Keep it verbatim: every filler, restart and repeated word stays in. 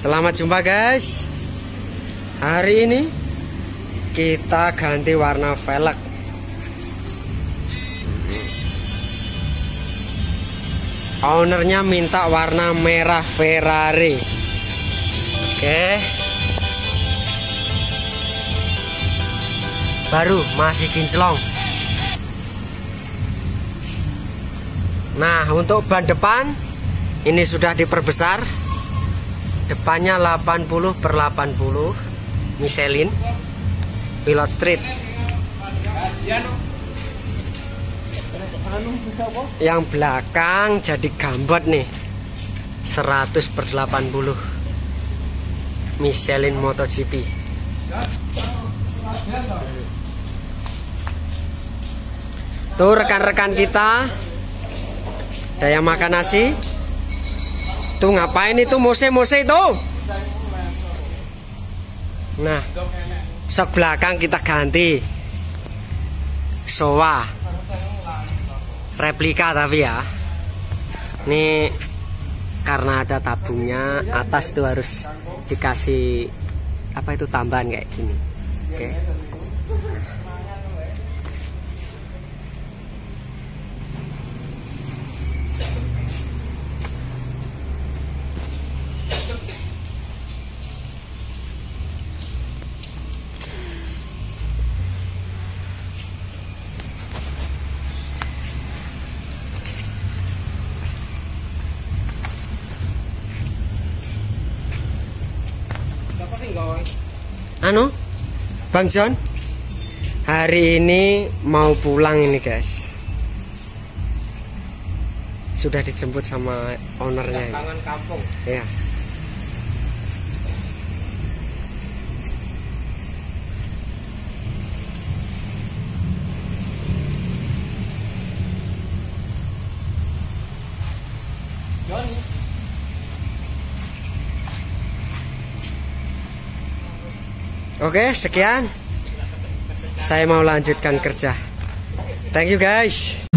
Selamat jumpa guys. Hari ini kita ganti warna velg. Ownernya minta warna merah Ferrari. Oke. Baru masih kinclong. Nah, untuk ban depan ini sudah diperbesar. Depannya delapan puluh per delapan puluh Michelin Pilot Street. Yang belakang jadi gambot nih, seratus per delapan puluh Michelin MotoGP. Tuh rekan-rekan kita ada yang makan nasi. Tuh ngapain itu mose-mose itu? Nah, sok belakang kita ganti Showa replika tapi ya. Ini karena ada tabungnya, atas tuh harus dikasih apa itu tambahan kayak gini. Oke. Anu, Bang John, hari ini mau pulang ini guys. Sudah dijemput sama ownernya. Tangan kampung. Ya. Johnny. Oke, sekian. Saya mau lanjutkan kerja. Thank you guys.